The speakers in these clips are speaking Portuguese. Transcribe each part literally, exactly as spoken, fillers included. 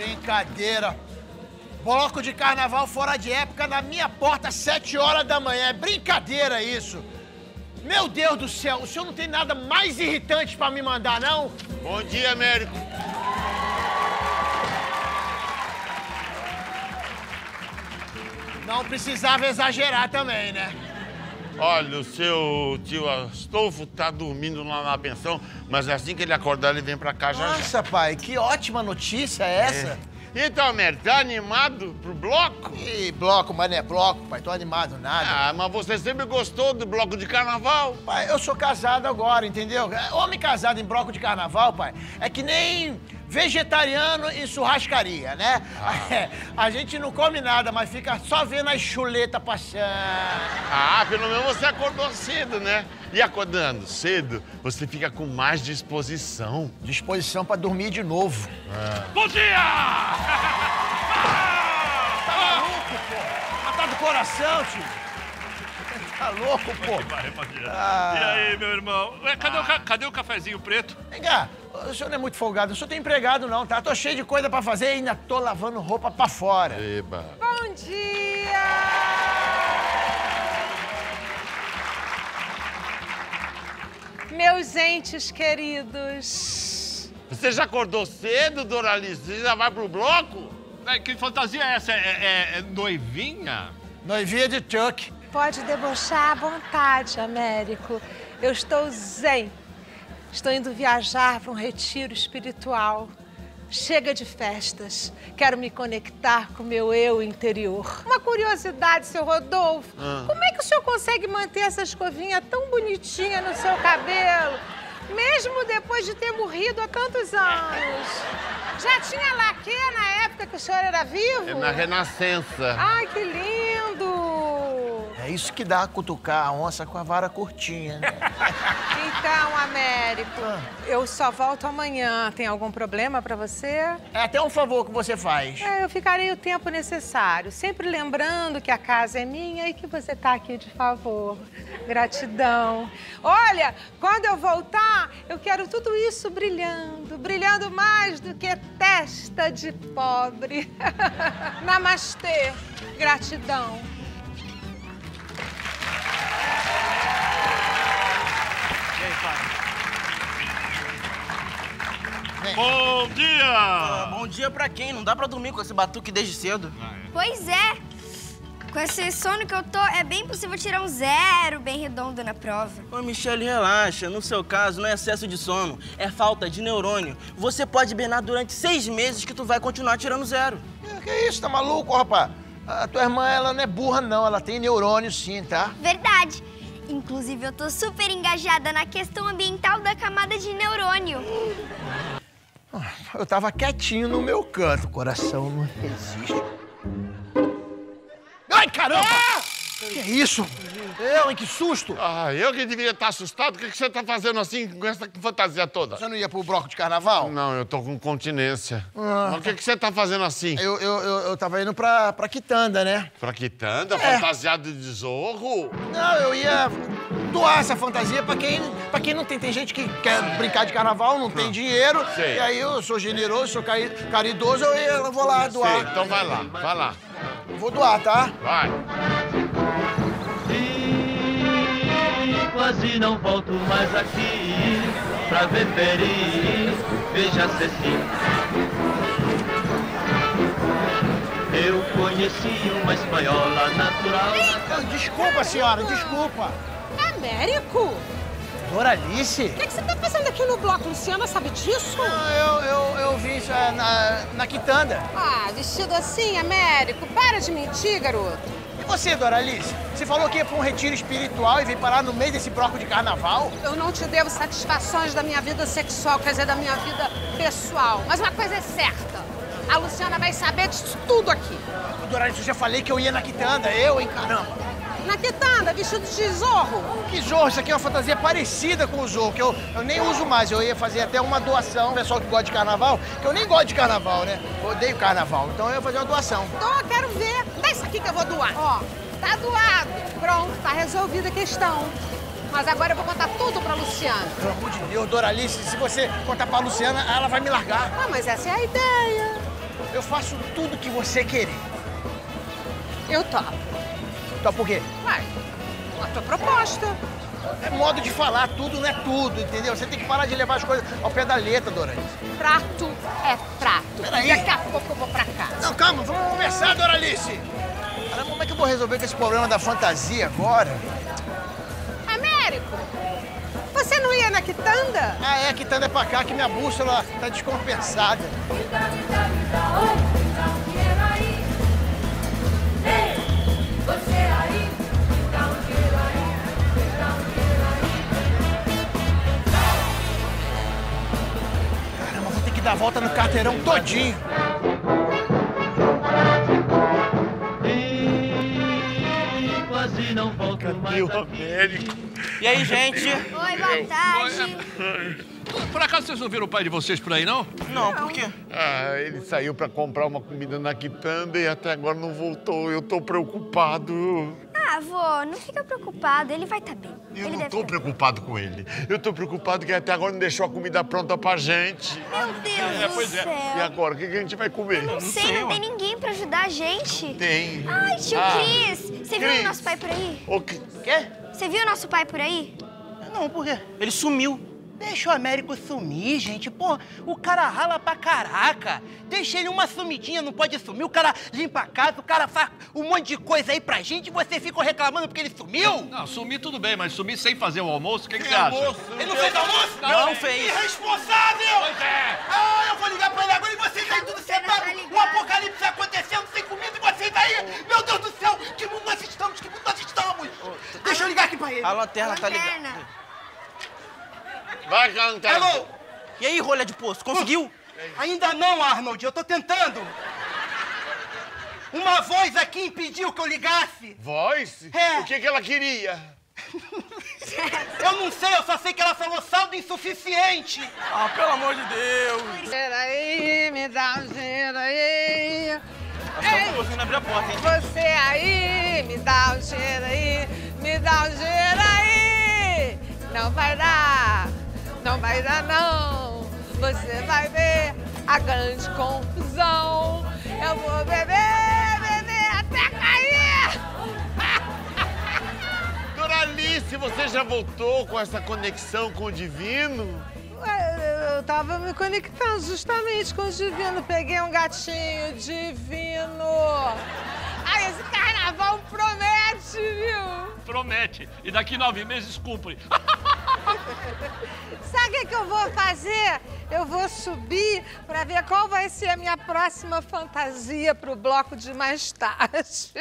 Brincadeira. Bloco de carnaval fora de época na minha porta às sete horas da manhã. É brincadeira isso. Meu Deus do céu, o senhor não tem nada mais irritante pra me mandar, não? Bom dia, Américo. Não precisava exagerar também, né? Olha, o seu tio Astolfo tá dormindo lá na pensão, mas assim que ele acordar, ele vem pra cá já já. Nossa, pai, que ótima notícia é essa. É. Então, Américo, tá animado pro bloco? Ih, bloco, mas não é bloco, pai. Tô animado, nada. Ah, mas você sempre gostou do bloco de carnaval? Pai, eu sou casado agora, entendeu? Homem casado em bloco de carnaval, pai, é que nem vegetariano em churrascaria, né? Ah. É, a gente não come nada, mas fica só vendo as chuletas passando. Ah, pelo menos você acordou cedo, né? E acordando cedo, você fica com mais disposição. Disposição pra dormir de novo. Ah. Bom dia! Tá maluco, pô? Tá do coração, tio. Tá louco, pô? Ah. E aí, meu irmão? Ué, cadê, ah. o ca... cadê o cafezinho preto? Vem cá, o senhor não é muito folgado, o senhor tem empregado não, tá? Tô cheio de coisa pra fazer e ainda tô lavando roupa pra fora. Eba. Bom dia! Meus entes queridos. Você já acordou cedo, Doralice? Você já vai pro bloco? É, que fantasia é essa? É, é, é noivinha? Noivinha de Chuck. Pode debochar à vontade, Américo. Eu estou zen. Estou indo viajar para um retiro espiritual. Chega de festas. Quero me conectar com o meu eu interior. Uma curiosidade, seu Rodolfo. Ah. Como é que o senhor consegue manter essa escovinha tão bonitinha no seu cabelo, mesmo depois de ter morrido há tantos anos? Já tinha laque na época que o senhor era vivo? É na Renascença. Ai, que lindo! É isso que dá a cutucar a onça com a vara curtinha, né? Então, Américo, ah. eu só volto amanhã. Tem algum problema pra você? É até um favor que você faz. É, eu ficarei o tempo necessário, sempre lembrando que a casa é minha e que você tá aqui de favor. Gratidão. Olha, quando eu voltar, eu quero tudo isso brilhando, brilhando mais do que testa de pobre. Namastê. Gratidão. Bom dia! Ah, bom dia pra quem? Não dá pra dormir com esse batuque desde cedo. Ah, é. Pois é. Com esse sono que eu tô, é bem possível tirar um zero bem redondo na prova. Ô, Michele, relaxa. No seu caso, não é excesso de sono, é falta de neurônio. Você pode hibernar durante seis meses que tu vai continuar tirando zero. É, que isso, tá maluco, rapaz? A tua irmã, ela não é burra, não. Ela tem neurônio, sim, tá? Verdade. Inclusive, eu tô super engajada na questão ambiental da camada de neurônio. Eu tava quietinho no meu canto, o coração não resiste. Ai, caramba! Ah! Que isso? Eu, hein? Que susto! Ah, eu que devia estar assustado. O que você tá fazendo assim com essa fantasia toda? Você não ia pro bloco de carnaval? Não, eu tô com continência. Ah. Mas o que você tá fazendo assim? Eu, eu, eu, eu tava indo pra, pra quitanda, né? Pra quitanda? É. Fantasiado de zorro? Não, eu ia doar essa fantasia pra quem, pra quem não tem. Tem gente que quer brincar de carnaval, não tem dinheiro. Sei. E aí eu sou generoso, sou cari caridoso, eu, ia, eu vou lá doar. Sei, então vai lá, vai lá. Eu vou doar, tá? Vai. E quase não volto mais aqui pra ver Peri, veja Ceci. Eu conheci uma espanhola natural. Desculpa, senhora, desculpa. Américo? Doralice? O que, que você tá fazendo aqui no bloco? Luciana sabe disso? Não, eu, eu, eu vi isso é, na, na quitanda. Ah, vestido assim, Américo? Para de mentir, garoto. E você, Doralice? Você falou que ia pra um retiro espiritual e veio parar no meio desse bloco de carnaval? Eu não te devo satisfações da minha vida sexual, quer dizer, da minha vida pessoal. Mas uma coisa é certa, a Luciana vai saber disso tudo aqui. Doralice, eu já falei que eu ia na quitanda, eu, hein, caramba. Na quitanda, vestido de zorro. Que zorro? Isso aqui é uma fantasia parecida com o zorro, que eu, eu nem uso mais. Eu ia fazer até uma doação, o pessoal que gosta de carnaval, que eu nem gosto de carnaval, né? Eu odeio carnaval, então eu ia fazer uma doação. Então eu quero ver. Dá isso aqui que eu vou doar. Ó, tá doado. Pronto, tá resolvida a questão. Mas agora eu vou contar tudo pra Luciana. Pelo amor de Deus, Doralice, se você contar pra Luciana, ela vai me largar. Ah, mas essa é a ideia. eu faço tudo que você querer. Eu topo. Então por quê? Vai, a tua proposta. É modo de falar, tudo não é tudo, entendeu? Você tem que parar de levar as coisas ao pé da letra, Doralice. Prato é prato. Peraí. Daqui a pouco eu vou pra casa. Não, calma, vamos conversar, Doralice. Caramba, como é que eu vou resolver com esse problema da fantasia agora? Américo, você não ia na quitanda? Ah, é, a quitanda é pra cá, que minha bússola tá descompensada. Caramba, vou ter que dar a volta no carteirão todinho. E quase não volto mais Cadê o aqui. Américo? E aí, gente? Oi, boa tarde. Por acaso vocês não viram o pai de vocês por aí, não? Não, por quê? Ah, ele saiu pra comprar uma comida na quitanda e até agora não voltou. Eu tô preocupado. Ah, vô, não fica preocupado, ele vai estar bem. Eu ele não deve tô tá- preocupado com ele. Eu tô preocupado que até agora não deixou a comida pronta pra gente. Meu Deus É, do pois é. céu. E agora, o que que a gente vai comer? Não sei, sei, não ué. tem ninguém pra ajudar a gente. Tem. Ai, tio Ah, Cris, você viu Cris. o nosso pai por aí? O que... Quê? Você viu o nosso pai por aí? Não, por quê? Ele sumiu. Deixa o Américo sumir, gente. Pô, o cara rala pra caraca. Deixa ele uma sumidinha, não pode sumir. O cara limpa a casa, o cara faz um monte de coisa aí pra gente e você fica reclamando porque ele sumiu? Não, sumir tudo bem, mas sumir sem fazer o almoço, o que, que você almoço? acha? Ele não fez almoço? Não fez. Irresponsável! Pois é. Ah, eu vou ligar pra ele agora e vocês aí tudo Você não tá sentado. ligado. Um apocalipse acontecendo sem comida e vocês aí. Meu Deus do céu, que mundo nós estamos, que mundo nós estamos. Deixa eu ligar aqui pra ele. A lanterna tá ligada. Lanterna. Vai cantar. Alô? E aí, rolha de poço, conseguiu? Ainda não, Arnold, eu tô tentando. Uma voz aqui impediu que eu ligasse. Voz? É. O que que ela queria? Eu não sei, eu só sei que ela falou saldo insuficiente. Ah, pelo amor de Deus. Cheira aí, me dá um cheiro aí. Acho que eu tô conseguindo abrir a porta, hein? Você aí, me dá um cheiro aí, me dá um cheiro aí. Não vai dar, não vai dar não. Você vai ver a grande confusão. Eu vou beber, beber até cair. Doralice, você já voltou com essa conexão com o divino? Ué, Eu tava me conectando justamente com o divino. Peguei um gatinho divino. Ai, esse carnaval promete, viu? Promete. E daqui nove meses cumpre. Sabe o que, que eu vou fazer? Eu vou subir para ver qual vai ser a minha próxima fantasia pro bloco de mais tarde.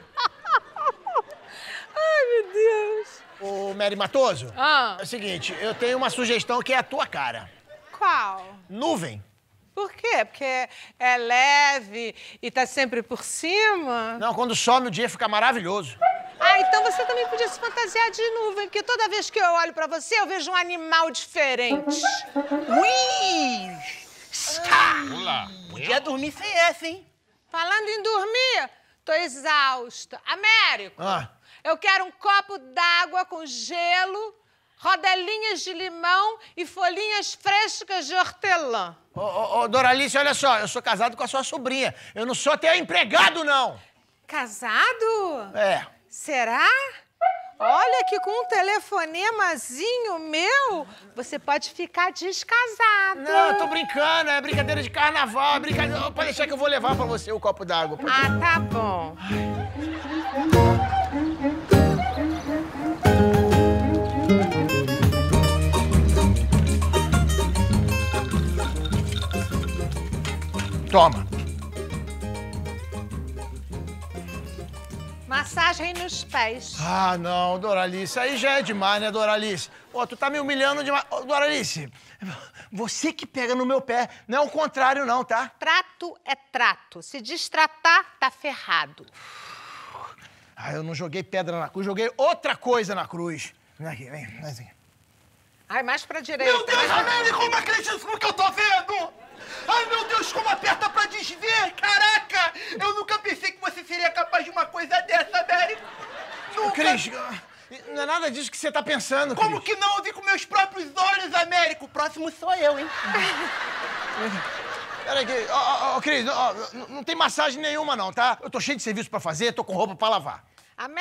Ai, meu Deus. Ô, Mary Matoso, Ah, é o seguinte, eu tenho uma sugestão que é a tua cara. qual? Nuvem. Por quê? Porque é leve e tá sempre por cima? Não, quando some o dia fica maravilhoso. Ah, então você também podia se fantasiar de nuvem, porque toda vez que eu olho pra você, eu vejo um animal diferente. Ui! Está! Olá. Podia dormir sem essa, hein? Falando em dormir, tô exausta. Américo, Ah, eu quero um copo d'água com gelo, rodelinhas de limão e folhinhas frescas de hortelã. ô, ô, ô, Doralice, olha só, eu sou casado com a sua sobrinha. Eu não sou teu empregado, não. Casado? É. Será? Olha que com um telefonemazinho meu, você pode ficar descasado. Não, eu tô brincando, é brincadeira de carnaval, é brincadeira... Pode deixar que eu vou levar pra você o copo d'água. Ah, tá bom. Toma. Massagem nos pés. Ah, não, Doralice, aí já é demais, né, Doralice? Ó, tu tá me humilhando demais. Ô, Doralice, você que pega no meu pé, não é o contrário não, tá? Trato é trato. Se destratar, tá ferrado. Ah, eu não joguei pedra na cruz, joguei outra coisa na cruz. Vem aqui, vem, vem assim. Ai, mais pra direita. Meu Deus, Américo, eu não acredito no que eu tô vendo! Ai, meu Deus, como aperta pra desver! Caraca! Eu nunca pensei que você seria capaz de uma coisa dessa, Américo! Nunca! Cris, não é nada disso que você tá pensando, Como Cris. que não? Eu vi com meus próprios olhos, Américo! O próximo sou eu, hein? Peraí, que... Ó, ó, ó, Cris, ó, não, não tem massagem nenhuma não, tá? Eu tô cheio de serviço pra fazer, tô com roupa pra lavar.